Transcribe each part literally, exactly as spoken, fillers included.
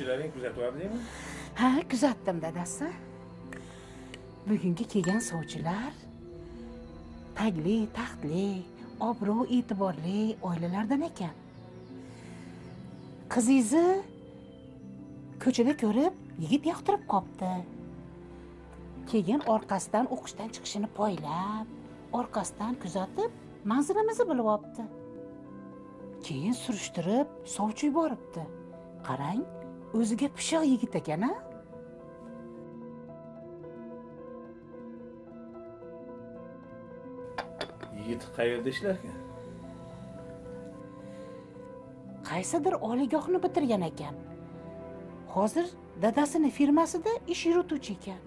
sovchilaring kuzatyaptimi? Ha, kuzatdim dadasi. Bugungi kelgan sovchilar tagli, taxtli, obro' e'tiborli oilalardan ekan. Qizingizni ko'chada ko'rib, yigit yoqtirib qopti. Keyin orqasidan o'qishdan chiqishini poylab, orqasidan kuzatib, manzilimizni bilib olibdi. Keyin surishtirib, sovchi yuboribdi. Qarang, o'ziga pishiq yigit ekan-a? Yigit qayerda ishlarkan? Qaysidir oliygohni bitirgan ekan. Hozir dadasini firmasida ish yurituvchi ekan.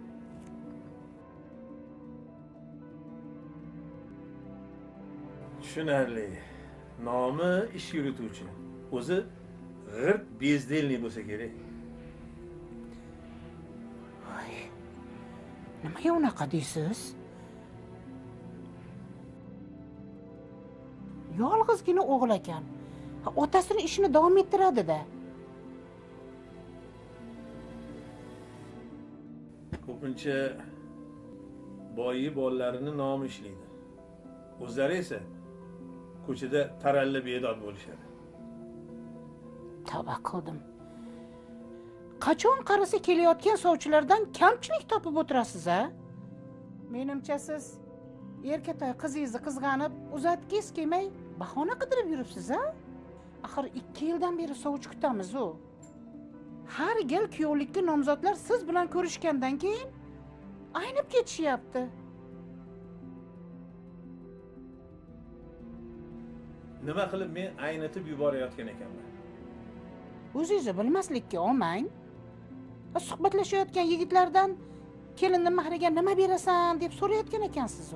Tushunarli. Nomi ish yurituvchi. O'zi g'irt bezdelniy bo'lsa kerak. Voy. Nimaga unaqa deysiz? Yolg'izgina o'g'il ekan. Otasini ishini davom ettiradi-da. Ko'pincha boyi bolalarini nomi ishlaydi. O'zlari esa ko'chada taralla bedod bo'lishadi. Tavba qildim. Qachon qarasa kelayotgan sovchilardan kamchilik topib o'tirasiz-a? Menimcha siz erkatoy qizingizni qizg'anib, uzatgis kelmay bahona qidirib yuribsiz-a? Axir ikki yildan beri sovchi kutamiz-u. Har gal kuyovlikka nomzodlar siz bilan ko'rishgandan keyin aynib ketishyapti. Nima qilib men aynitib yuborayotgan ekanman? O'zingizni bilmaslikka olmang. Suhbatlashayotgan yigitlardan kelinni mahriga nima berasan deb so'rayotgan ekansiz-u.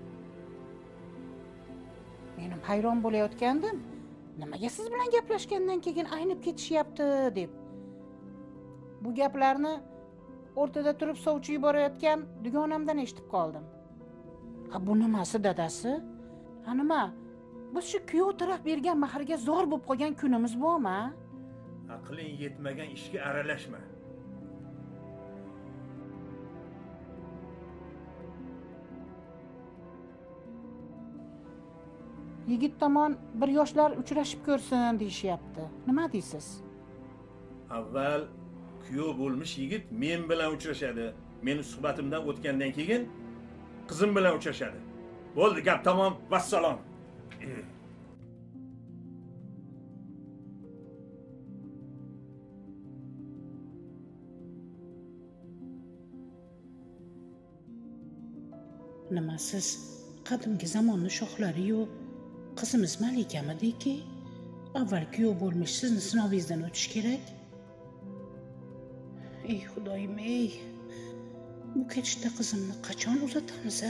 Menim hayron bo'layotgandim. Nimaga siz bilan gaplashgandan keyin aynib ketishyapti deb. Bu gaplarni o'rtada turib sovchi yuborayotgan dugonamdan eshitib qoldim. Ha, bu nimasi dadasi? Ha, nima? Biz shu kuyov taraf bergan mahrga zor bo'lib qolgan kunimiz bormi? Aqling yetmagan ishga aralashma. Yigit tomon bir yoshlar uchrashib ko'rsin deyishyapti. Nima deysiz? Avval kuyov bo'lmish yigit men bilan uchrashadi. Meni suhbatimdan o'tgandan keyin qizim bilan uchrashadi. Bo'ldi, gap tamom, vassalom. Nima siz qadimgi zamonni shohlari-yu qizimiz Malikamidiki, avval kuyov bo'lmish sizni sinovingizdan o'tish kerak. Ey Xudoyim, ey. Bu ketishda qizimni qachon uzatamiz-a?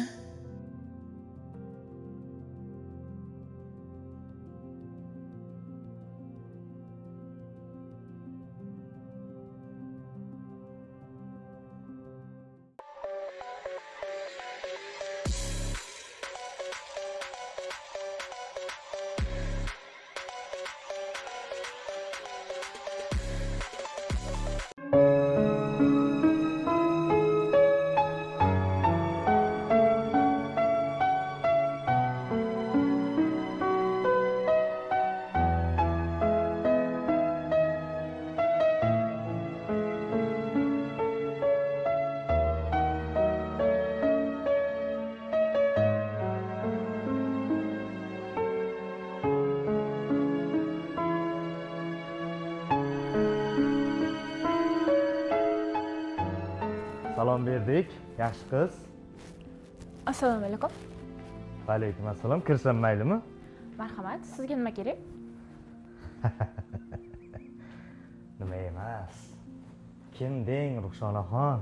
Salom berdik, yaxshi qiz. Assalomu alaykum. Va alaykum assalom. Kirsam maylimi? Marhamat, sizga nima kerak? Nima emas. Kim deng, Ruxshonaxon?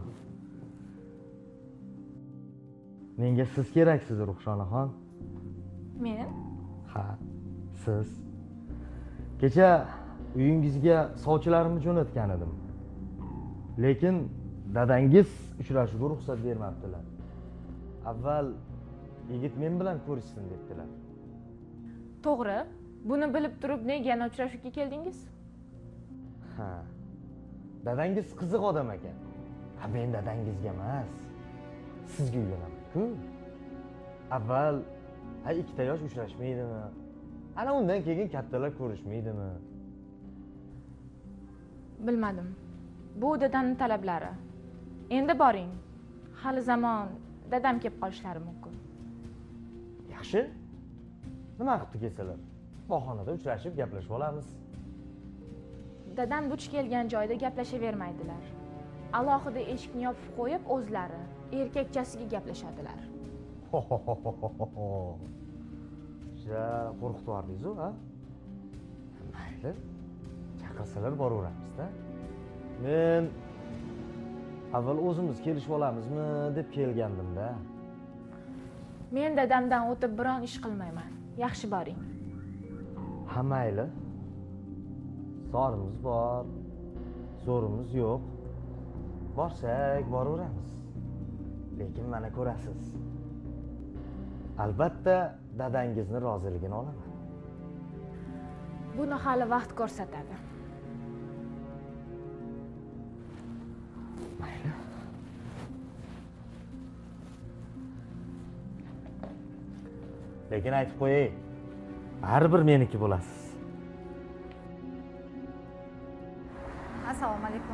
Menga siz keraksiz, Ruxshonaxon. Men? Ha, siz. Kecha uyingizga sovchilarimni jo'natgan edim. Lekin dadangiz uchrashuvga ruxsat bermabdilar. Avval yigit men bilan ko'rishsin debdilar. To'g'ri. Buni bilib turib nega yana uchrashuvga keldingiz? Ha. dadangiz qiziq odam ekan. Ha, men dadangizga emas, sizga uylanaman-ku. Avval ha ikkita yosh uchrashmaydimi? Ana undan keyin kattalar ko'rishmaydimi? Bilmadim. Bu dadamning talablari. Endi boring. Hali zamon dadam kelib qolishlari mumkin. Yaxshi. Nima qilib kelsalar? Bahonada uchrashib gaplashib olamiz. Dadam duch kelgan joyda gaplashavermaydilar. Alohida eshikni yopib qo'yib, o'zlari erkakchasiga gaplashadilar. Ja, qo'rqitib yubordingiz-ku, ha? Mayli. Chaqirsalar boraveramiz-da. Men avval o'zimiz kelishib olamizmi deb kelgandim-da. Men dadamdan o'tib biron ish qilmayman. Yaxshi boring. Ha, mayli. Zorimiz bor, zo'rimiz yo'q. Borsak boraveramiz. Lekin mana ko'rasiz. Albatta dadangizni roziligini olaman. Buni hali vaqt ko'rsatadi. Mayli. Lekin aytib qo'yay, baribir meniki bo'lasiz. Assalomu alaykum.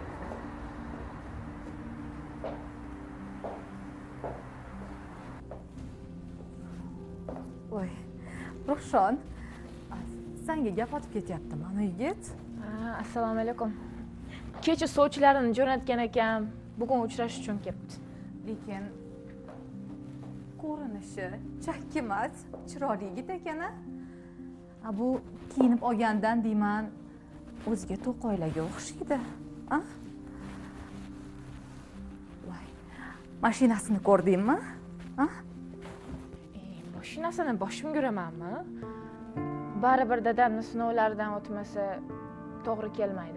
Voy, Ruhshon, senga gap otib ketyapti mana yigit. Ha, assalomu alaykum. Kecha sovchilarini jo'natgan ekan, bugun uchrashish uchun kelibdi. Lekin ko'rinishi chakkimas, chiroyli yigit ekan-a. Ha, bu kiyinib olgandan deyman, o'ziga to'qoylarga o'xshaydi. Ha? Voy, mashinasini ko'rdingmi? Ha? Mashinasini boshim ko'ramanmi? Baribir dadamni sinovlaridan o'tmasa to'g'ri kelmaydi.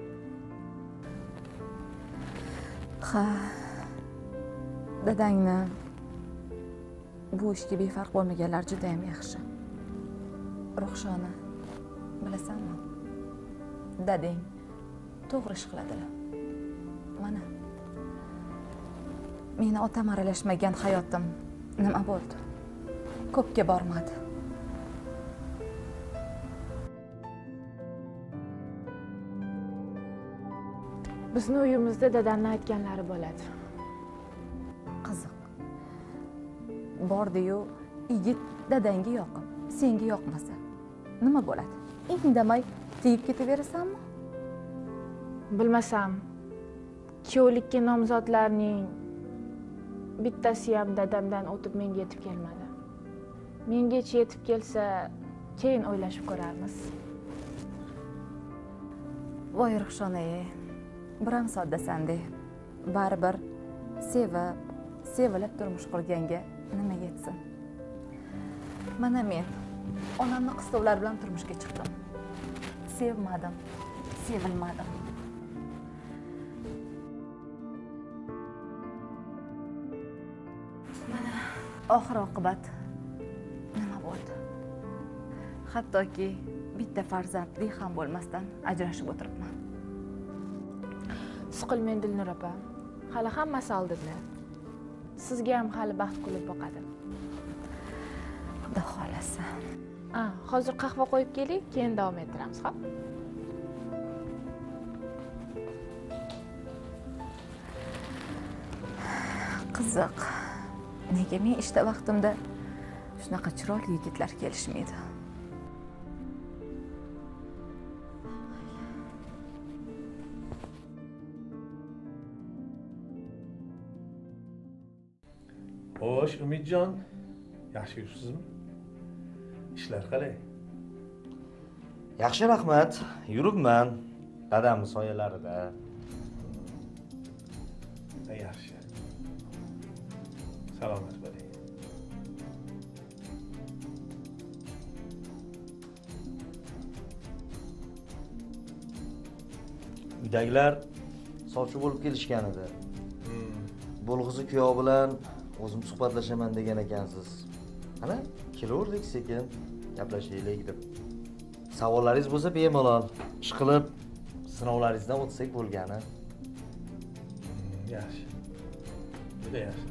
Ha. Dadangni bu ishga befarq bo'lmaganlar juda ham yaxshi. Ruhshona, bilasanmi? Dadang to'g'ri ish qiladilar. Mana. Meni otam aralashmagan hayotim nima bo'ldi? Ko'pga bormadi. Bizning uyimizda dadamning aytganlari bo'ladi. Qiziq. Bordi-yu, yigit dadangga yoqib, senga yoqmasa, nima bo'ladi? Indamay tegib ketaverasanmi? Bilmasam, kuyovlikka nomzodlarning bittasi ham dadamdan o'tib menga yetib kelmadi. Mengacha yetib kelsa, keyin o'ylashib ko'rarmiz. Voy Ruhshona-ey, biram soddasan-de. Baribir sevib, sevilib turmush qurganga nima yetsin? Mana men onamni qistovlar bilan turmushga chiqdim. Sevmadim, sevilmadim. Mana oxir oqibat nima bo'ldi? Hattoki bitta farzandli ham bo'lmasdan ajrashib o'tiribman. Siqilmang Dilnur opa. Hali hammasi oldinda. Sizga ham hali baxt kulib boqadi. Xudo xolasa. Ha, hozir qahva qo'yib keling, keyin davom ettiramiz, xo'p? Qiziq. Nega men ishda vaqtimda shunaqa chiroyli yigitlar kelishmaydi? Xo'sh, Umidjon, yaxshi yuribsizmi? Ishlar qalay? Yaxshi, rahmat. Yuribman. Dadamning soyalarida. Ha, yaxshi. Salomat bo'ling. Uydagilar sovchi bo'lib kelishgan edi. Bo'lg'izi kuyov bilan o'zim suhbatlashaman degan ekansiz. Ana, kelaverdik sekin, gaplashaylik deb. Savollaringiz bo'lsa bemalol ishqilib sinovlaringizdan o'tsak bo'lgani. Yaxshi. Juda yaxshi.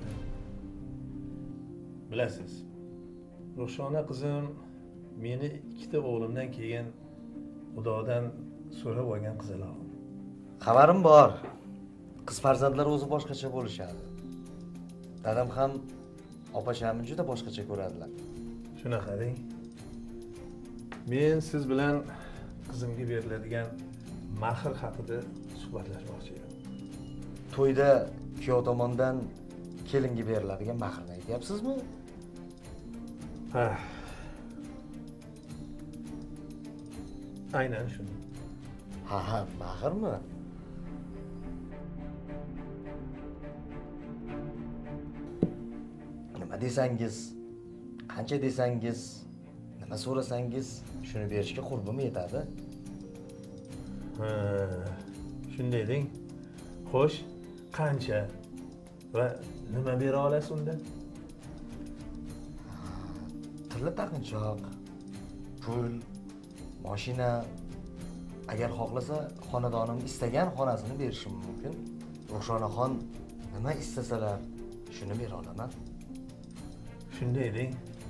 Bilasiz, Ruxshona qizim meni ikkita o'g'limdan keyin Xudodan so'rab olgan qizaloq. Xabarim bor. Qiz farzandlar o'zi boshqacha bo'lishadi. Dadam ham opa-shamni juda boshqacha ko'radilar. Shunaqa deng. Men siz bilan qizimga beriladigan mahr haqida suhbatlashmoqchi edim. To'yda kuyov tomonidan kelinga beriladigan mahrni aytyapsizmi? Ha. Aynan shuni. Ha ha, mahrmi? Nima desangiz, qancha desangiz, nima so'rasangiz, shuni berishga qurbim yetadi. Ha. Shunday deng. Xo'sh, qancha va nima bera olasiz unda? Tilla taqinchoq, pul, mashina, agar xohlasa xonadonim istagan xonasini berishim mumkin. Ruxshonaxon nima istasalar shuni bera olaman. Shunday deng.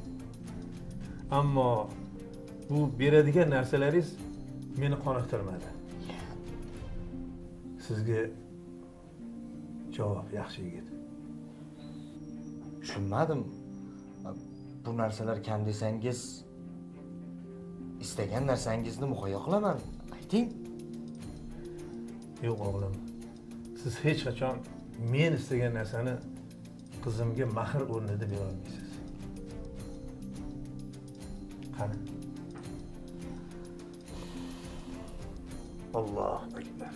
Ammo bu beradigan narsalaringiz meni qoniqtirmadi. Sizga javob yaxshi yigit. Tushunmadim. Bu narsalar kam desangiz, istagan narsangizni muhayyo qilaman. Ayting. Yo'q o'g'lim. Siz hech qachon men istagan narsani qizimga mahr o'rnida bera olmaysiz. Qani. Allohu akbar.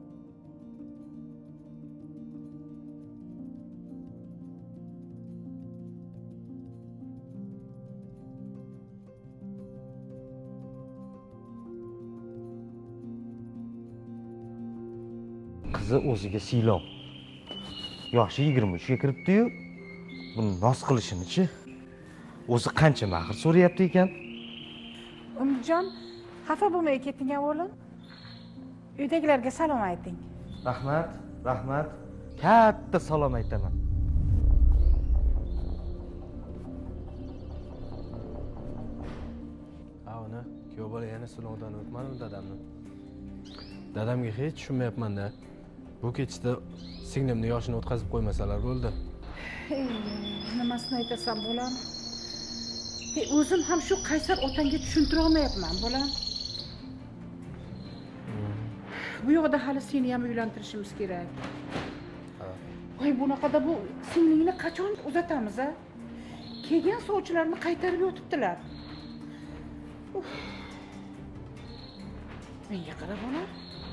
Qizi o'ziga siylov. Yoshi yigirma uch ga kiribdi-yu, buni nos qilishini-chi. O'zi qancha mahr so'rayapti ekan? Umidjon, xafa bo'lmay keting o'g'lim. Uydagilarga salom ayting. Rahmat, rahmat. Katta salom aytaman. Ha, uni kuyov bola yana sinovdan o'tmadi dadamni. Dadamga hech tushunmayapman-da. Bu kechda singlimni yoshini o'tkazib qo'ymasalar bo'ldi. Ey, nimasini aytasan bolam? E, o'zim ham shu qaysar otangga tushuntira olmayapman bolam. Bu yoqda hali seni ham uylantirishimiz kerak. Voy, bunaqada bu singlingni qachon uzatamiz a? Kelgan sovchilarni qaytarib yotibdilar. Uf. Menga qara bolam.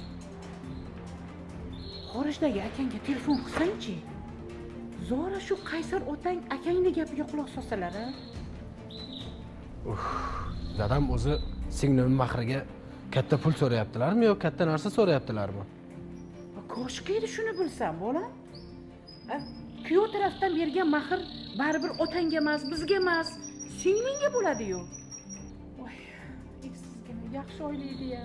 Xorijdagi akangga telefon qilsang-chi. Zora shu qaysar otang akangning gapiga quloq solsalar a? Uf, dadam o'zi singlimning mahriga katta pul so'rayaptilarmi yo katta narsa so'rayaptilarmi? Koshki edi shuni bilsam, bolam. Kuyov tarafdan bergan mahr baribir otangga emas, bizga emas, singlingga bo'ladi-yu. Voy, sizgina yaxshi o'ylaydi-ya.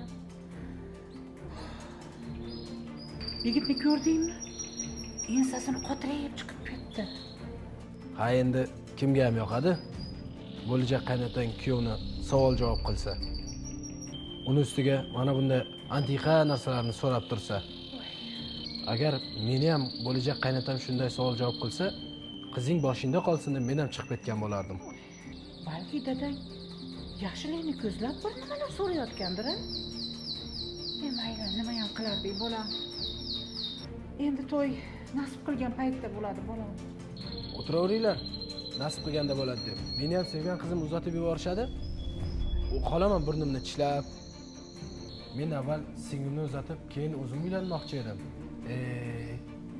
Yigitni ko'rdingmi? Ensasini qotirib chiqib ketdi. Ha, endi kimga ham yoqadi? Bo'lajak qaynotang kuyovni savol-javob qilsa. Uni ustiga mana bunday antiqa narsalarni so'rab tursa. Agar meni ham bo'lajak qaynotam shunday savol-javob qilsa, qizing boshingda qolsin deb men ham chiqib ketgan bo'lardim. Balki dadang yaxshilikni ko'zlab bir nimalar so'rayotgandir-a? E mayli, nima ham qilardik, bolam. Endi to'y nasib qilgan paytda bo'ladi, bolam. O'tiraveringlar. Nasib qilganda bo'ladi deb. Meni ham sevgan qizim uzatib yuborishadi. U qolaman burnimni tishlab. Men avval singlimni uzatib, keyin o'zim uylanmoqchi edim. Ey.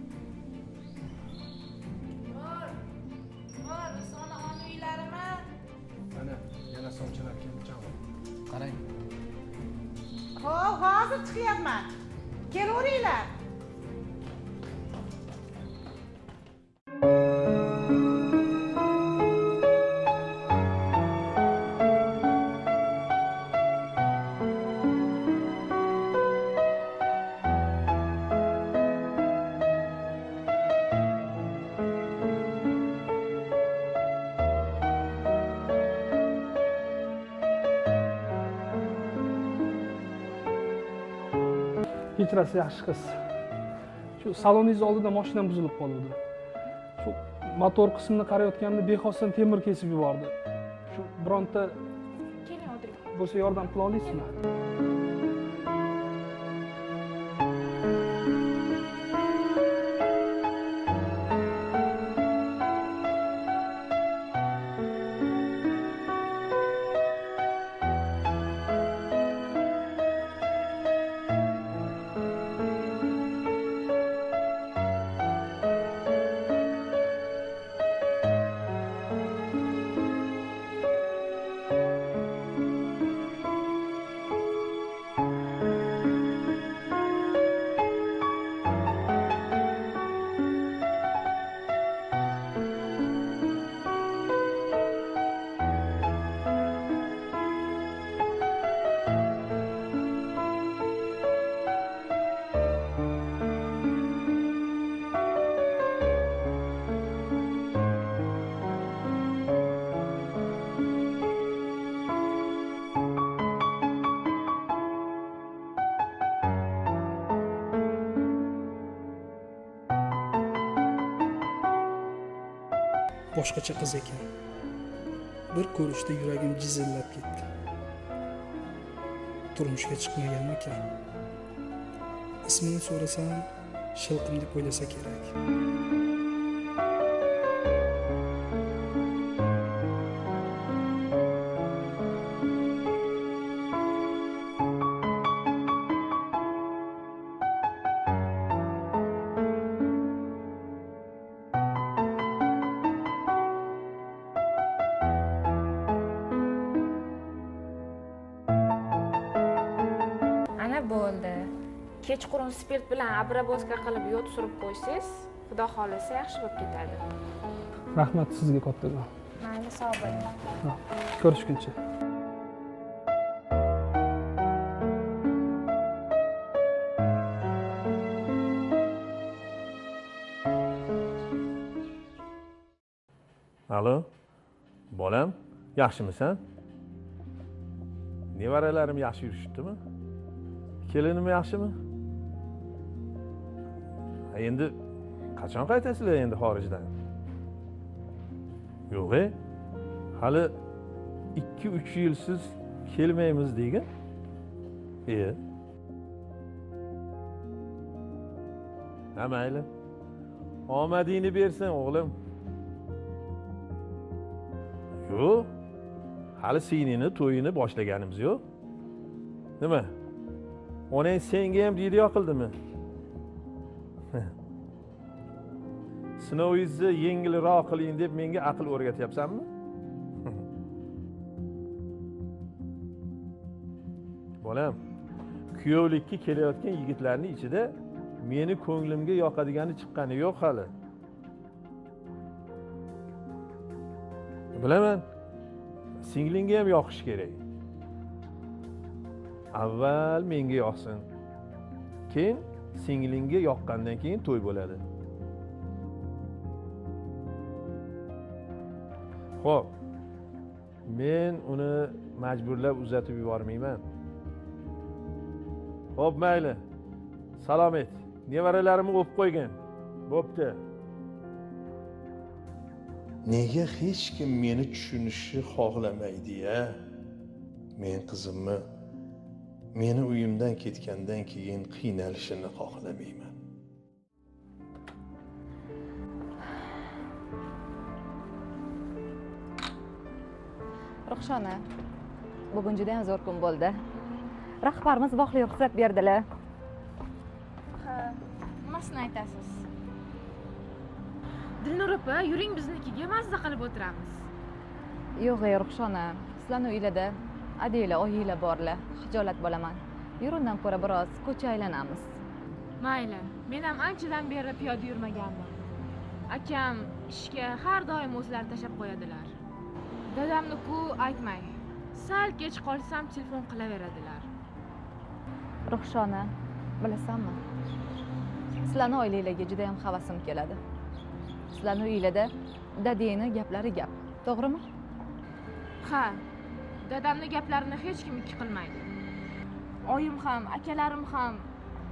Bor. Bor, soni on uylarimi? Mana yana sovchilar kelib chiqadi. Qarang. Xo'p, hozir chiqyapman. Kelaveringlar. kechirasiz yaxshi qiz. Shu saloningiz oldida mashinam buzilib qoldi. Shu motor qismini qarayotganda bexosdan temir kesib yubordi. Shu bironta Keling, o'tiring. bo'lsa yordam qila olasizmi? Boshqacha qiz ekan. Bir ko'rishda yuragim jizillab ketdi. Turmushga chiqmaganmikan? Ismini so'rasam, Shilqim deb o'ylasa kerak. Bo'ldi. Kechqurun spirt bilan abrabozka qilib yod surib qo'ysangiz, Xudo xolasa yaxshi bo'lib ketadi. Rahmat sizga kattagon. Mayli, sog' bo'ling. Ko'rishguncha. Alo, bolam, yaxshimisan? Nevaralarim yaxshi yurishibdimi? Kelinim yaxshimi? Endi qachon qaytasizlar endi xorijdan? Yo'q, hali ikki uch yilsiz kelmaymiz degin. E. Ha, mayli. Omadingni bersin, o'g'lim. Yo'q. Hali sinini, to'yini boshlaganimiz yo'q. Nima? Onang senga ham diyo qildimi? Sinovingizni yengilroq qiling deb menga aql o'rgatyapsanmi? Bolam, kuyovlikka kelayotgan yigitlarning ichida meni ko'nglimga yoqadigani chiqqani yo'q hali. Bilaman, singlingga ham yoqish kerak. Avval menga yoqsin. Keyin singlingga yoqqandan keyin to'y bo'ladi. Xo'p. Men uni majburlab uzatib yubormayman. Xo'p, mayli. Salomat. Nevaralarimni o'pib qo'ygin. Bo'pti. Nega hech kim meni tushunishni xohlamaydi-ya? Men qizimni meni uyimdan ketgandan keyin qiynalishini xohlamayman. Ruxshona, bugun juda ham zo'r kun bo'ldi. Rahbarimiz voqli ruxsat berdilar. Ha, nimasini aytasiz? Dilnur opa, yuring biznikiga mazza qilib o'tiramiz. Yo'q, Ruxshona, sizlarning uylarda adanglar, oyinglar borlar. Xijolat bo'laman. Yur, undan ko'ra biroz ko'cha aylanamiz. Mayli, men ham anchadan beri piyoda yurmaganman. Akam ishga har doim o'zlari tashab qo'yadilar. Dadamni-ku aytmay. Sal kech qolsam telefon qilaveradilar. Ruxshona, bilasanmi? Sizlarning oilangizga juda ham havasim keladi. Sizlarning uylarda dadangning gaplari gap, to'g'rimi? Ha, dadamning gaplarini hech kim ikki qilmaydi. Oyim ham, akalarim ham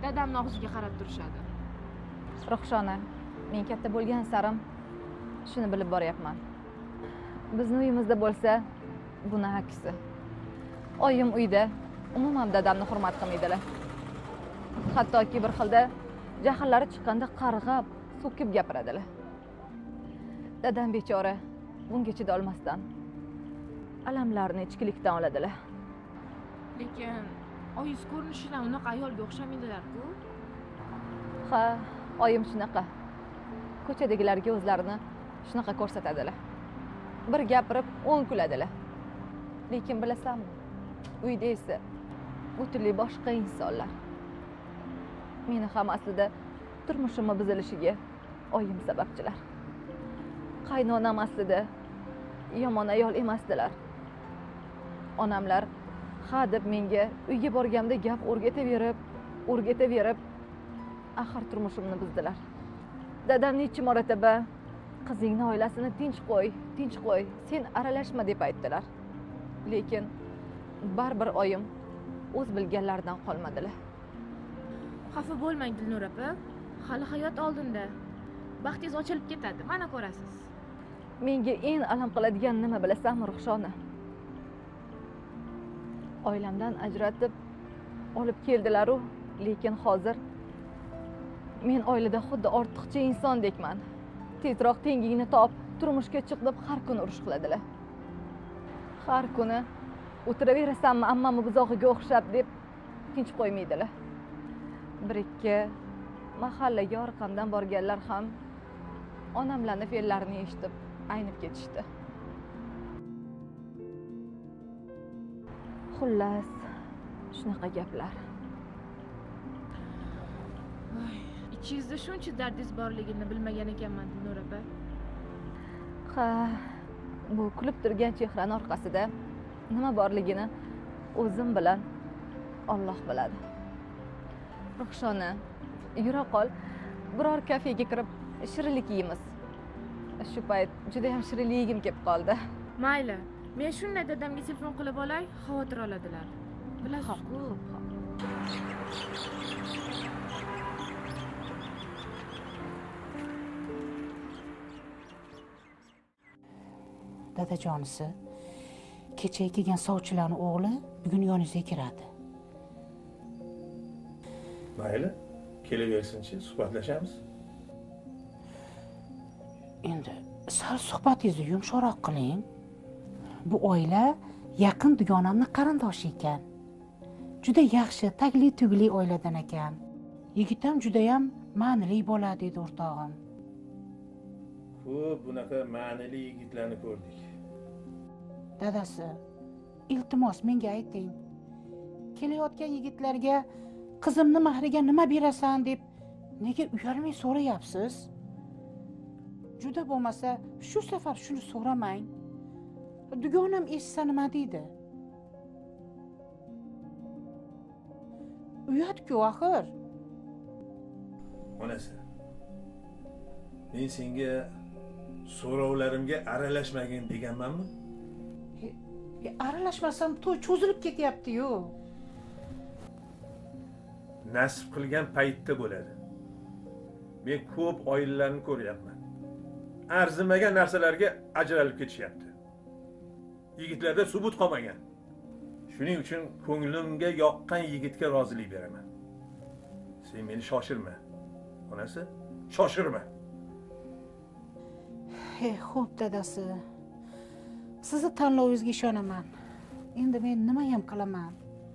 dadamni og'ziga qarab turishadi. Ruxshona, men katta bo'lgan sarim shuni bilib boryapman. Bizni uyimizda bo'lsa, buni aksi. Oyim uyda umuman dadamni hurmat qilmaydilar. Hattoki bir xilda jahllari chiqqanda qarg'ab, so'kib gapiradilar. Dadam bechora bunga chida olmasdan alamlarini ichkilikdan oladilar. Lekin oyingiz ko'rinishidan unaqa ayolga o'xshamaydilar-ku. Ha, oyim shunaqa. Ko'chadagilarga o'zlarini shunaqa ko'rsatadilar. Bir gapirib, o'n kuladilar. Lekin bilasanmi, uyda esa butunlay boshqa insonlar. Meni ham aslida turmushimning buzilishiga oyim sababchilar. Qaynonam aslida yomon ayol emasdilar. Onamlar ha deb menga uyga borganimda gap o'rgataverib, o'rgataverib, axir turmushimni buzdilar. Dadam necha marotaba qizingni oilasini tinch qo'y, tinch qo'y, sen aralashma deb aytdilar. Lekin baribir oyim o'z bilganlaridan qolmadilar. Xafa bo'lmang Dilnur opa, hali hayot oldinda. Baxtingiz ochilib ketadi, mana ko'rasiz. Menga eng alam qiladigan nima bilasanmi, Ruxshona? Oilamdan ajratib olib keldilar-u, lekin hozir men oilada xuddi ortiqcha insondekman. Tezroq tengingni top, turmushga chiq deb har kuni urush qiladilar. Har kuni o'tiraverasanmi, ammamni buzog'iga o'xshab deb tinch qo'ymaydilar. Bir ikki mahallaga orqamdan borganlar ham onamlarning fe'llarini eshitib aynib ketishdi. Xullas, shunaqa gaplar. Voy, ichingizda shuncha dardingiz borligini bilmagan ekanman, Dilnur opa. Ha, bu kulib turgan chehraning orqasida nima borligini o'zim bilan Alloh biladi. Ruxshona, yura qol, biror kafega kirib shirinlik yeymiz. Shu payt juda ham shirinligim kelib qoldi. Mayli, men shunday dadamga telefon qilib olay, xavotir oladilar. Bilasiz-ku. Dadajonisi, kecha kelgan sovchilarning o'g'li bugun yoningizga kiradi. Mayli, kelaversinchi, suhbatlashamiz. Endi sal suhbatingizni yumshoqroq qiling. Bu oila yaqin dugonamning qarindoshi ekan. Juda yaxshi, tagli tugli oiladan ekan. Yigit ham juda ham ma'nili bola dedi o'rtog'im. Ko'p bunaqa ma'nili yigitlarni ko'rdik. Dadasi, iltimos menga ayting. Kelayotgan yigitlarga qizimni mahriga nima berasan deb nega uyalmay so'rayapsiz? Juda bo'lmasa, shu safar shuni so'ramang. Dugonam eshitsa nima deydi? Uyat-ku axir. Onasi, men senga so'rovlarimga aralashmagin deganmanmi? E, e, aralashmasam to'y cho'zilib ketyapti-yu. Nasib qilgan paytda bo'ladi. Men ko'p oilalarni ko'ryapman. Arzimagan narsalarga ajralib ketishyapti. Yigitlarda subut qolmagan. Shuning uchun ko'nglimga yoqqan yigitga rozilik beraman. Sen meni shoshirma. Onasi, shoshirma. He, xo'p dadasi. Sizni tanlovingizga ishonaman. Endi men nima ham qilaman?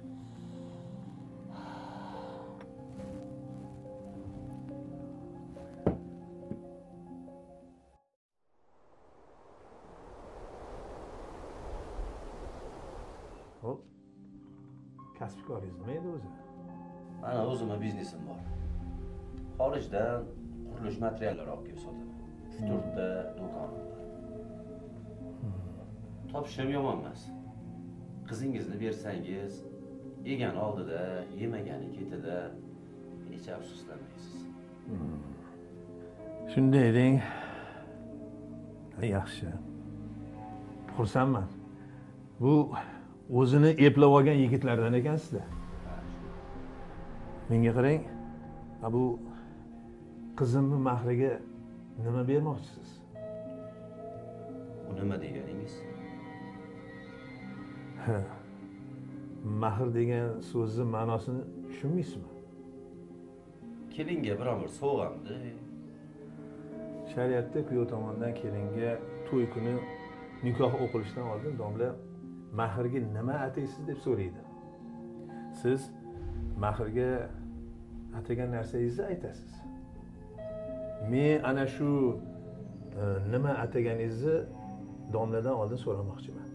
Hop. Kasbkoringiz nima edi o'zi? Mana o'zimning biznesim bor. Xorijdan qurilish materiallari olib kelib sotaman. uch to'rtta do'konim bor. Topishim yomon emas. Qizingizni bersangiz, yegan oldida, yemagani ketida hech afsuslanmaysiz. Shunday deng. Yaxshi. Xursandman. Bu o'zini eplab olgan yigitlardan ekansizlar. Menga qarang, Ha bu qizimni mahriga nima bermoqchisiz? U nima deganingiz? Ha. Mahr degan so'zni ma'nosini tushunmaysizmi? Kelinga biron bir sovg'amdi. Shariatda kuyov tomonidan kelinga to'y kuni nikoh o'qilishidan oldin domla mahrga nima ataysiz deb so'raydi. Siz mahrga atagan narsangizni aytasiz. Men ana shu e, nima ataganingizni domladan oldin so'ramoqchiman.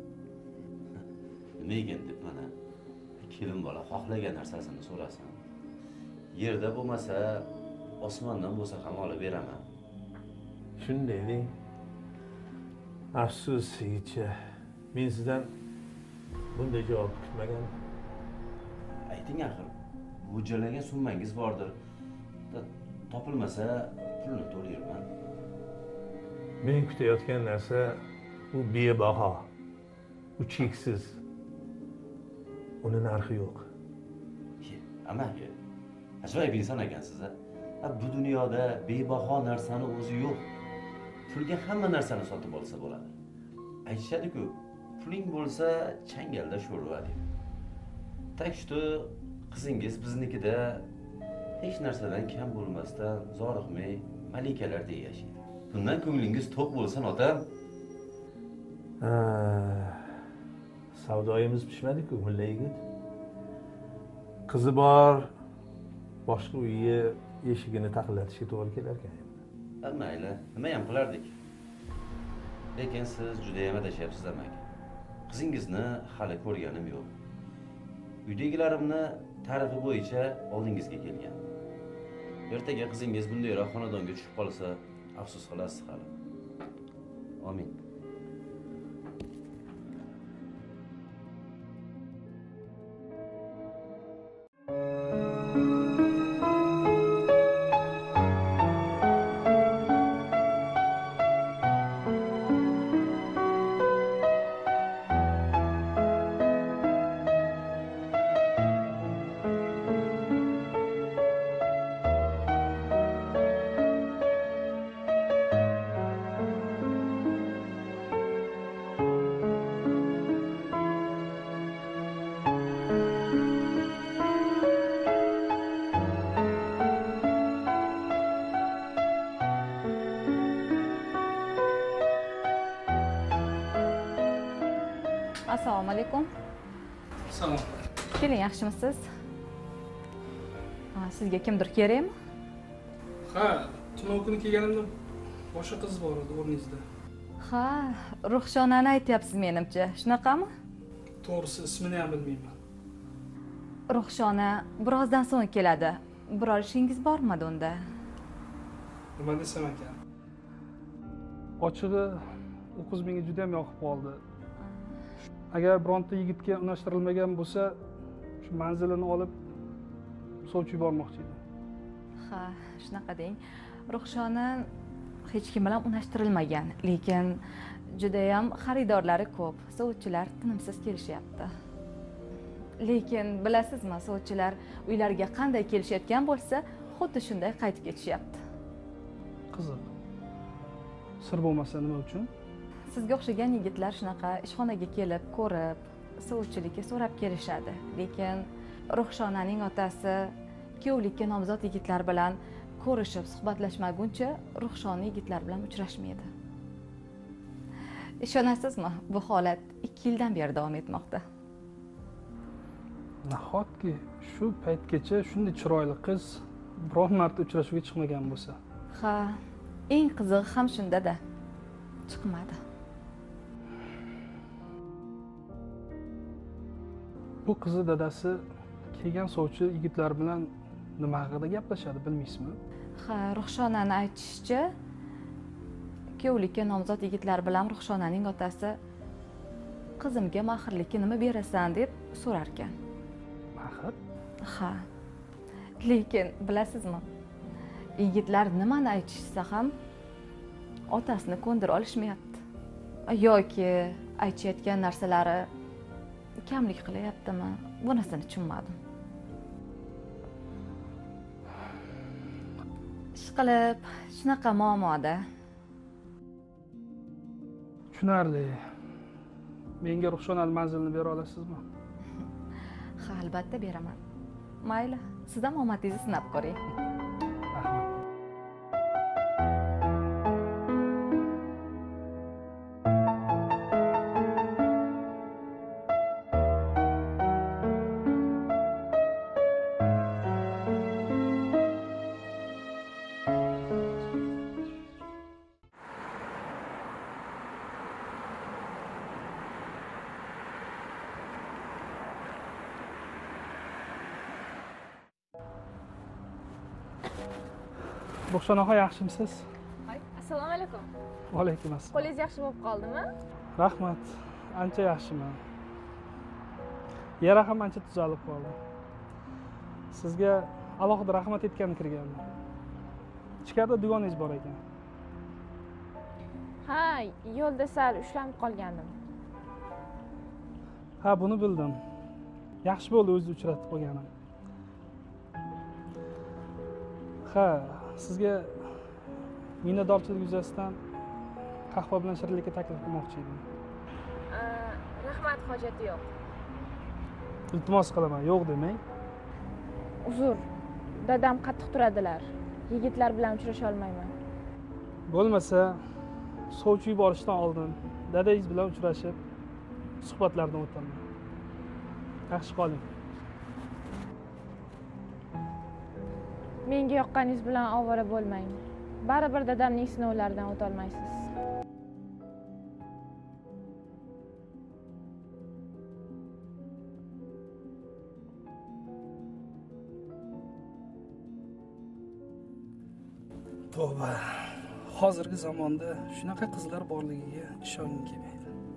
Nima ekan deb mana kelin bola xohlagan narsasini so'rasin. Yerda bo'lmasa, osmondan bo'lsa ham olib beraman. Shunday deng. Afsus yigitcha, men sizdan bunday javob kutmagandim. Ayting axir, mo'ljallagan summangiz bordir. Topilmasa, pulni to'layman. Men kutayotgan narsa u bebaho, u cheksiz. Uni narxi yo'q. Amaki, ajoyib inson ekansiz a. Bu dunyoda bebaho narsani o'zi yo'q. Pulga hamma narsani sotib olsa bo'ladi. Aytishadi-ku, puling bo'lsa changalda sho'rva deb. Tak что qizingiz biznikida hech narsadan kam bo'lmasdan zoriqmay malikalardek yashaydi. Bundan ko'nglingiz to'q bo'lsin, otam. Savdoyimiz pishmadi-ku, mulla yigit. Qizi bor, boshqa uyga eshigini taqillatishga to'g'ri kelar ekan endi. Mayli, nima ham qilardik. Lekin siz juda ham adashyapsiz amaki. Qizingizni hali ko'rganim yo'q. Uydagilarimni tarifi bo'yicha oldingizga kelgan. Ertaga qizingiz bundayroq xonadonga tushib qolsa, afsus qilasiz hali. Amin. Assalomu alaykum. Salom. Keling, yaxshimisiz? Ha, sizga kimdir kerakmi? Ha, tunov kuni kelganimda boshqa qiz bor edi o'rningizda. Ha, Ruhshonani aytyapsiz menimcha, shunaqami? To'g'risi ismini ham bilmayman. Ruhshona birozdan so'ng keladi. Biror ishingiz bormidi unda? Nima desam ekan? Ochig'i, u qiz menga juda ham yoqib qoldi. Agar bironta yigitga unashtirilmagan bo'lsa, shu manzilini olib sovchi yubormoqchi edim. Ha, shunaqa deng. Ruhshona hech kim bilan unashtirilmagan, lekin juda ham xaridorlari ko'p. Sovchilar tinimsiz kelishyapti. Lekin bilasizmi, sovchilar uylariga qanday kelishayotgan bo'lsa, xuddi shunday qaytib ketishyapti. Qiziq. Sir bo'lmasa nima uchun? Sizga o'xshagan yigitlar shunaqa ishxonaga kelib, ko'rib, sovchilikka so'rab kelishadi. Lekin Ruhshonaning otasi kuyovlikka nomzod yigitlar bilan ko'rishib, suhbatlashmaguncha Ruhshona yigitlar bilan uchrashmaydi. Ishonasizmi, bu holat ikki yildan beri davom etmoqda. Nahotki shu paytgacha shunday chiroyli qiz biron marta uchrashuvga chiqmagan bo'lsa. Ha, eng qizig'i ham shunda-da. Chiqmadi. Bu qizi dadasi kelgan sovchi yigitlar bilan nima haqida gaplashadi, bilmaysizmi? Ha, Ruhshonani aytishicha, kuyovlikka nomzod yigitlar bilan Ruhshonaning otasi qizimga mahrlikka nima berasan deb so'rar ekan. Mahr? Ha. Lekin bilasizmi, yigitlar nimani aytishsa ham otasini ko'ndira olishmayapti. Yoki aytayotgan narsalari kamlik qilyaptimi? Bunisini tushunmadim. ishqilib shunaqa muammoda. Tushunarli. Menga ruxsonali manzilni bera olasizmi? Ha, albatta beraman. Mayli, siz ham omadingizni sinab ko'ring. Rahmat. Ruxson aka, yaxshimisiz? Assalomu alaykum. Va alaykum assalom. Qo'lingiz yaxshi bo'lib qoldimi? Rahmat. Ancha yaxshiman. Yara ham ancha tuzalib qoldi. Sizga alohida rahmat aytgani kirganman. Ichkarida dugoningiz bor ekan. Ha, yo'lda sal ushlanib qolgandim. Ha, buni bildim. Yaxshi bo'ldi o'zingizni uchratib qo'yganim. Ha, sizga minnatdorchilik yuzasidan qahva bilan shirinlikka taklif qilmoqchi edim. Rahmat, hojati yo'q. Iltimos qilaman, yo'q demang. Uzr, dadam qattiq turadilar. Yigitlar bilan uchrasha olmayman. Bo'lmasa, sovchi yuborishdan oldin dadangiz bilan uchrashib, suhbatlardan o'taman. Yaxshi qoling. Menga yoqqaningiz bilan ovora bo'lmang. Baribir dadamning sinovlaridan o'ta olmaysiz. Tavba. Hozirgi zamonda shunaqa qizlar borligiga ishongim kelmaydi.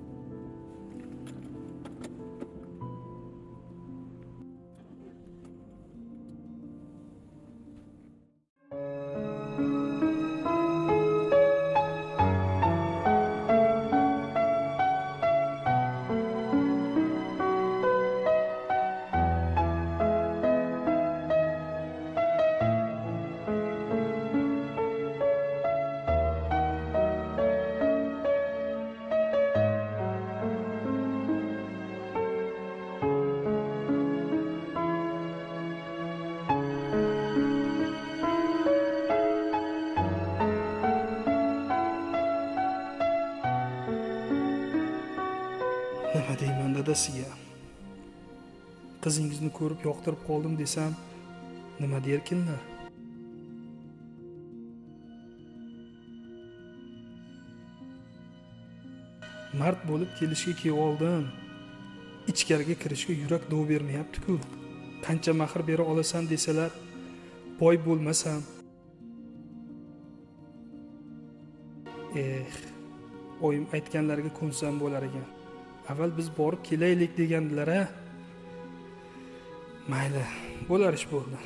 Nima deyman dadasiga? Qizingizni ko'rib yoqtirib qoldim desam, nima derkinlar? Mard bo'lib kelishga kelib oldim. Ichkariga kirishga yurak dov bermayapti-ku. Qancha mehr bera olasan desalar, boy bo'lmasam. Eh, oyim aytganlarga ko'nsam bo'lar ekan. Avval biz borib kelaylik degandilar-a. Mayli, bo'lar ish bo'ldi.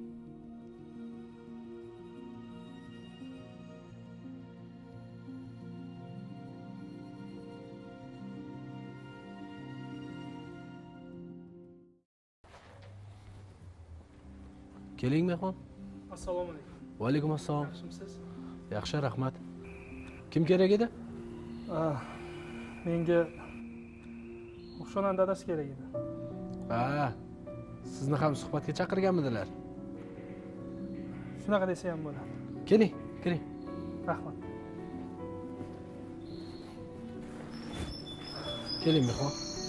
Keling mehmon. Assalomu alaykum. Va alaykum assalom. Yaxshimisiz? Yaxshi, rahmat. Kim kerak edi? Ah, menga Ruxshonaning dadasi kerak edi. Ha, sizni ham suhbatga chaqirganmidilar? Shunaqa desa ham bo'ladi. Keling, keling. Rahmat. Keling mehmon.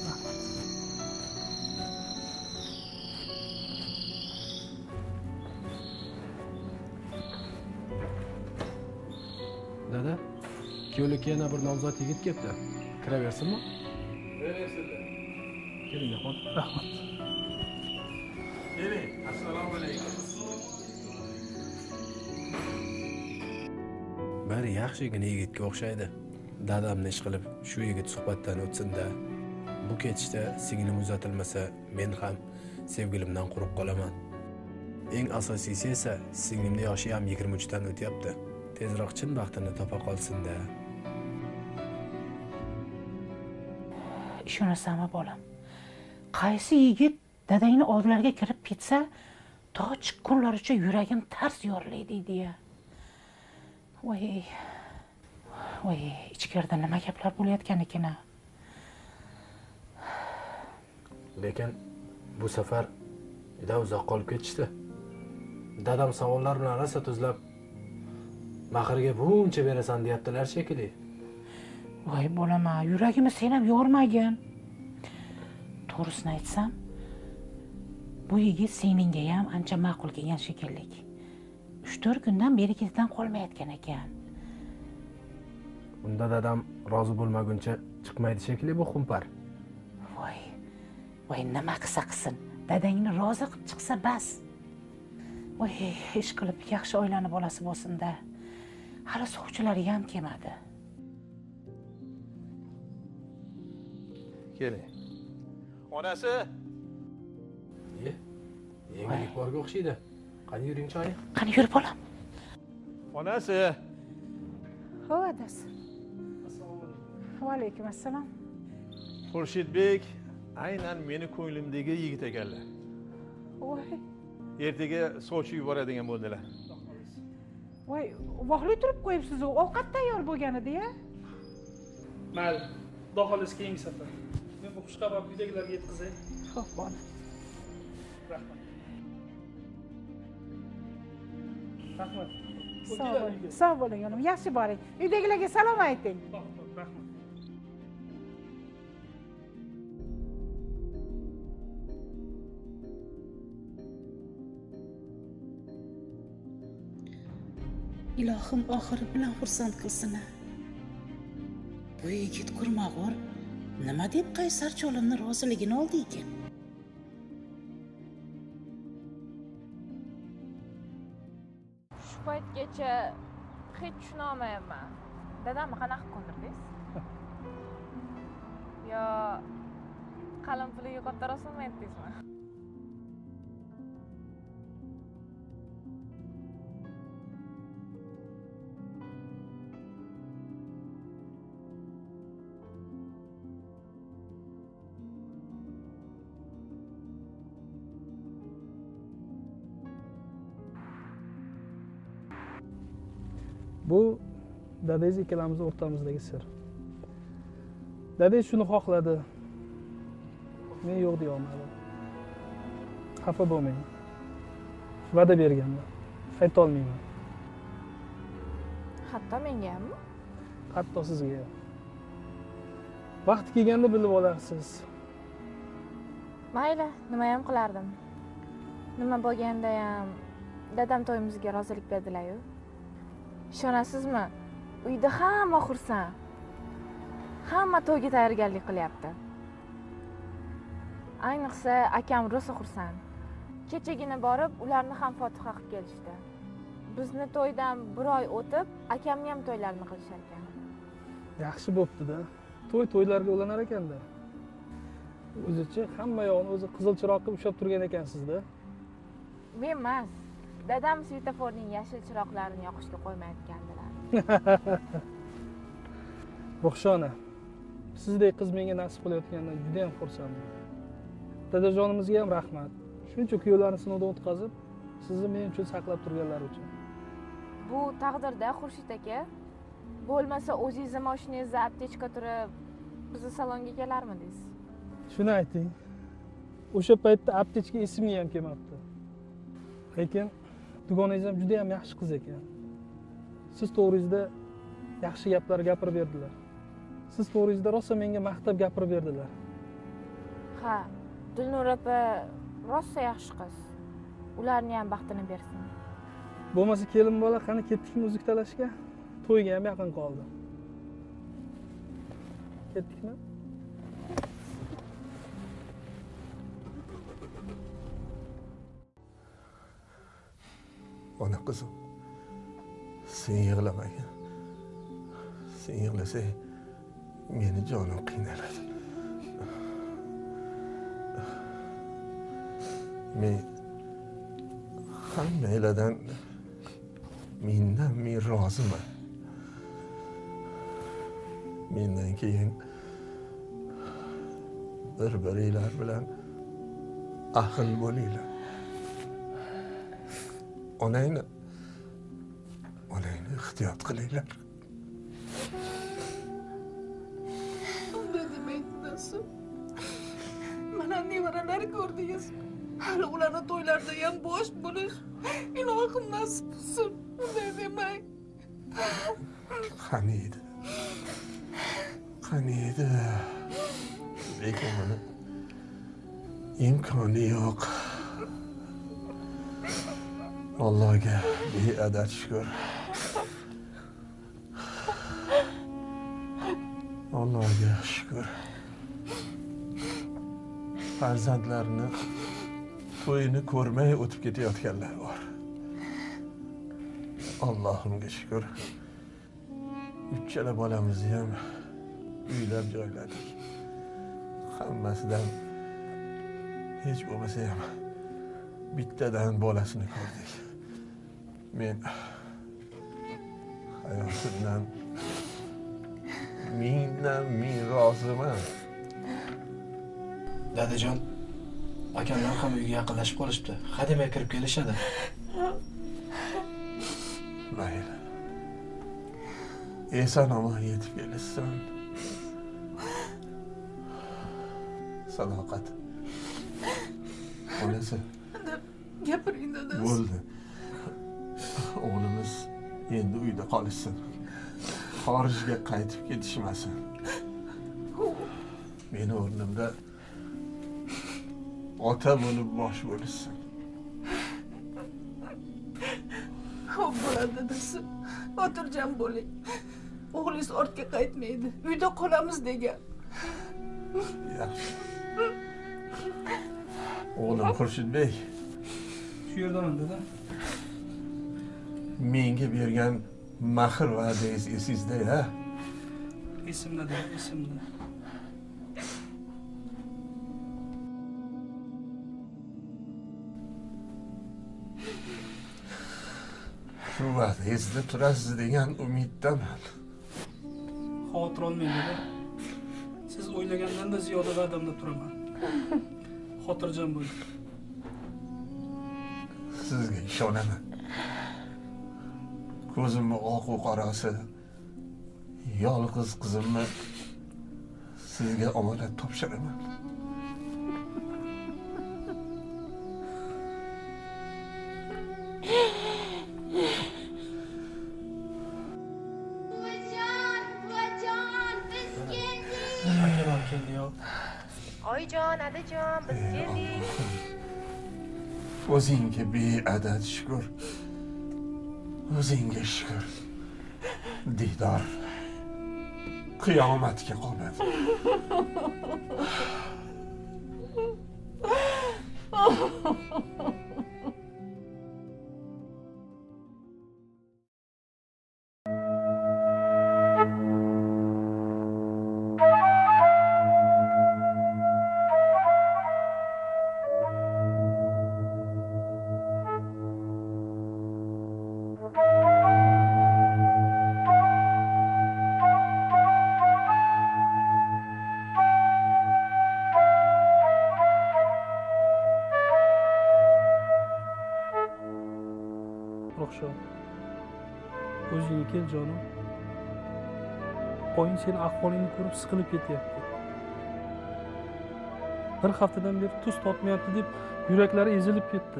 Dada, kuyovlikka yana bir nomzod yigit kelibdi. Kiraversinmi? Kiraversinlar. Keling mehmon. Rahmat. Keling, assalomu alaykum. Bir yaxshigina yigitga o'xshaydi. Dadamni ish qilib shu yigit suhbatdan o'tsin-da. Bu ketishda singlim uzatilmasa, men ham sevgilimdan quruq qolaman. Eng asosiysi esa singlimning yoshi ham yigirma uch dan o'tyapti. Tezroq chin baxtini topa qolsin-da. Ishonasanmi bolam? Qaysi yigit dadangni oldilariga kirib ketsa, to chiqqunlaricha yuragim tars yoriladi deydi-ya. voy voy ichkarida nima gaplar bo'layotgan ekan? Lekin bu safar juda uzoq qolib ketishdi. Dadam savollar bilan rosa tuzlab mahrga buncha berasan deyaptilar shekilli. Voy bolama, yuragimni sen ham yormagin. To'g'risini aytsam, bu yigit seningga ham ancha ma'qul kelgan shekilli. uch to'rt kundan beri ketidan qolmayotgan ekan. Unda dadam rozi bo'lmaguncha chiqmaydi shekilli bu xumpar. Voy, voy nima qilsa qilsin, dadangni rozi qilib chiqsa bas. Voy, ish qilib yaxshi oilani bolasi bo'lsin-da. Hali sovchilari ham kelmadi. Keling. Onasi. Ye. Yangilik borga o'xshaydi. Qani yuring choy. Qani yur bolam. Onasi. Ho, adasi. Va alaykum assalom. Xurshidbek aynan meni ko'nglimdagi yigit ekanlar. Voy. Ertaga sovchi yuboradigan bo'ldilar. Voy, voqli turib qo'yibsiz, ovqat tayyor bo'lgan edi-ya. Mayli, xudo xohlasa keyingi safar. Men bu xushxabarni uydagilarga yetkazay. Xo'p, bolam. Rahmat. Rahmat. Sog' bo'ling. Sog' bo'ling, onim. Yaxshi boring. Uydagilarga salom ayting. Rahmat. Ilohim oxiri bilan xursand qilsin. Bu yigit kurmag'ur nima deb Qaysar cholimni roziligini oldi ekan? Shu paytgacha hech tushuna olmayapman. Dadamni qanaqa ko'ndirdingiz? Yo qalin puliga katta rasm aytdingizmi? Bu dadangiz ikkalamiz o'rtamizdagi sir. Dadangiz shuni xohladi. Men yo'q deya olmadim. Xafa bo'lmang. Va'da berganman. Ayta olmayman. Hatto menga hammi? Hatto sizga. Vaqt kelganda bilib olasiz. Mayli, nima ham qilardim. Nima bo'lganda ham dadam to'yimizga rozilik berdilar-ku. Ishonasizmi? Uyda hamma xursand. Hamma to'yga tayyorgarlik qilyapti. Ayniqsa akam rosa xursand. Kechagina borib, ularni ham fotiha qilib kelishdi. Bizni to'ydan bir oy o'tib, akamni ham to'ylarini qilishar ekan. Yaxshi bo'pti-da. To'y to'ylarga ulanar ekanda. O'zicha hamma yo'qni o'zi qizil chiroq qilib ushlab turgan ekansizda. Men emas. Dadam svetoforning yashil chiroqlarini yoqishga qo'ymayotgandilar. Ruxshona, sizdek qiz menga nasib qilayotganidan juda ham xursandman. Dadajonimizga ham rahmat. Shuncha kuyovlarni sinovdan o'tkazib, sizni men uchun saqlab turganlari uchun. Bu taqdirda Xurshid aka. Bo'lmasa o'zingizni mashinangizda aptechka turib, bizni salonga kelarmidingiz? Shuni ayting. O'sha paytda aptechka esimga ham kelmabdi. Lekin dugonangiz ham juda ham yaxshi qiz ekan. Siz to'g'ringizda yaxshi gaplar gapirib berdilar. Siz to'g'ringizda rosa menga maqtab gapirib berdilar. Ha, Dilnur opa rosa yaxshi qiz. Ularni ham baxtini bersin. Bo'lmasa kelin bola qani ketdikmi uzuk talashga? To'yga ham yaqin qoldi. Ketdikmi? Ona qizim, sen yig'lamagin. Sen yig'lasang, meni jonim qiynaladi. Men hammanglardan mendan men roziman. Mendan keyin bir-biringlar bilan ahil bo'linglar. Onangni onangni ehtiyot qil. qilinglar. Unday demaydi dadasi. Mana nevaralar ko'rdingiz. Hali ularni to'ylarida ham bosh bo'lish ilohim nasib qilsin. Unday demang. Qani edi. Qani edi. Lekin mana imkoni yo'q. Allohga beadad shukr. Allohga shukr. Farzandlarini to'yini ko'rmay o'tib ketayotganlar bor. Allohimga shukr. Uchala bolamizni ham uylab joyladik. Hammasidan hech bo'lmasa ham bittadan bolasini ko'rdik. Men hayotimdan mingdan ming roziman. Dadajon, akamlar ham uyga yaqinlashib qolishibdi. Hademay kirib kelishadi. Mayli. Eson omon yetib kelishsin. Sadoqat. Onasi. Gapiring dadasi. Bo'ldi. O'g'limiz endi uyda qolishsin. Xorijga qaytib ketishmasin. Meni o'rnimda ota bo'lib bosh bo'lishsin. Xo'p bo'ladi dadasi. Xotirjam bo'ling. O'g'lingiz ortga qaytmaydi. Uyda qolamiz degan. Yaxshi. O'g'lim Xurshidbek. Shu yerdaman dada. Menga bergan mahr va'dangiz esingizda-ya? Esimda dada, esimda. Shu va'dangizda turasiz degan umiddaman. Xavotir olmang dada. Siz o'ylagandan-da ziyoda va'damda turaman. Xotirjam bo'ling. Sizga ishonaman. Ko'zimni oq u qorasi yolg'iz qizimni sizga omonat topshiraman. Akalar keldi-yu. Oyijon, adajon, biz keldik. O'zingga beadad shukr. O'zingga shukr. Diydor qiyomatga qoladi. Ruxsho. O'zingga kel jonim. Oying seni ahvolingni ko'rib siqilib ketyapti. Bir haftadan beri tuz totmayapti deb yuraklari ezilib ketdi.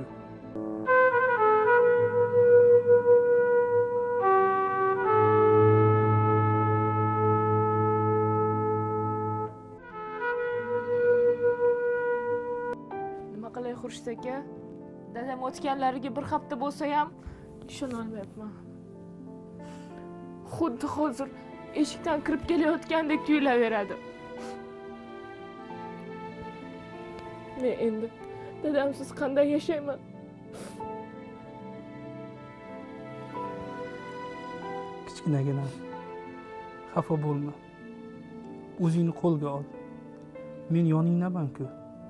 Nima qilay Xurshid aka? Dadam o'tganlariga bir hafta bo'lsa ham ishona olmayapman. Xuddi hozir eshikdan kirib kelayotgandek tuyulaveradi. Men endi dadamsiz qanday yashayman? Kichkinagina xafa bo'lma. O'zingni qo'lga ol. Men yoningdaman-ku.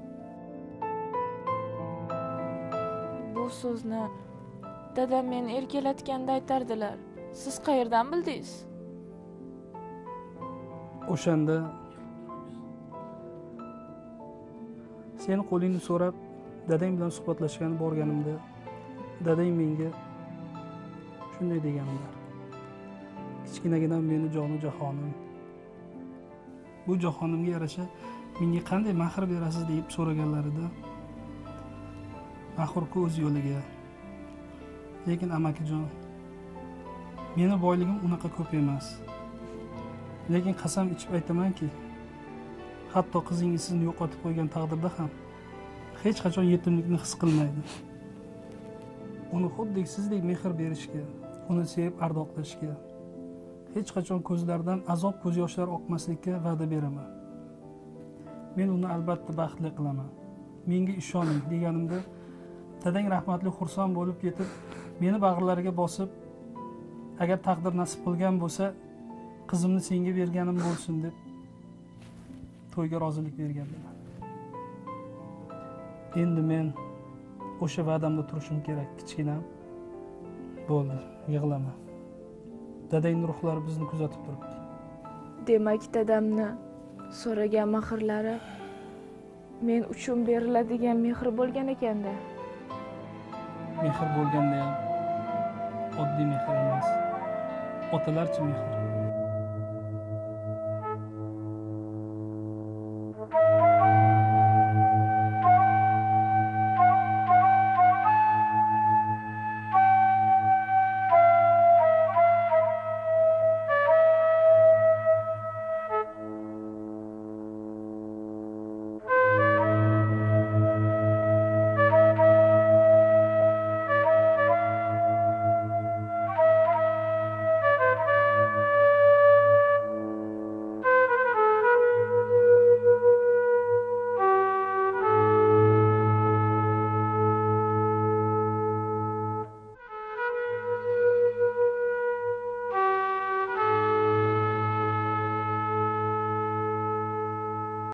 Bu so'zni dadam meni erkalatganda aytardilar. Siz qayerdan bildingiz? O'shanda seni qo'lingni so'rab dadang bilan suhbatlashgani borganimda dadang menga shunday deganlar. kichkinagidan meni jonu jahonim. Bu jahonimga yarasha menga qanday mehr berasiz deb so'raganlarida Maxur-ku o'z yo'liga. Lekin amakijon, meni boyligim unaqa ko'p emas. Lekin qasam ichib aytamanki, hatto qizingiz sizni yo'qotib qo'ygan taqdirda ham hech qachon yetimlikni his qilmaydi. Uni xuddi sizdek mehr berishga, uni sevib ardoqlashga, hech qachon ko'zlaridan azob ko'z yoshlari oqmaslikka va'da beraman. Men uni albatta baxtli qilaman. Menga ishoning deganimda dadang rahmatli xursand bo'lib ketib, meni bag'rlariga bosib, agar taqdir nasib qilgan bo'lsa, qizimni senga berganim bo'lsin deb to'yga rozilik bergandilar. Endi men o'sha va'damda turishim kerak, kichkinam. Bo'ldi, yig'lama. Dadangning ruhlari bizni kuzatib turibdi. Demak, dadamni so'ragan mahrlari men uchun beriladigan mehr bo'lgan ekanda. Mehr bo'lganda ham oddiy mehr emas. Otalarcha mehr.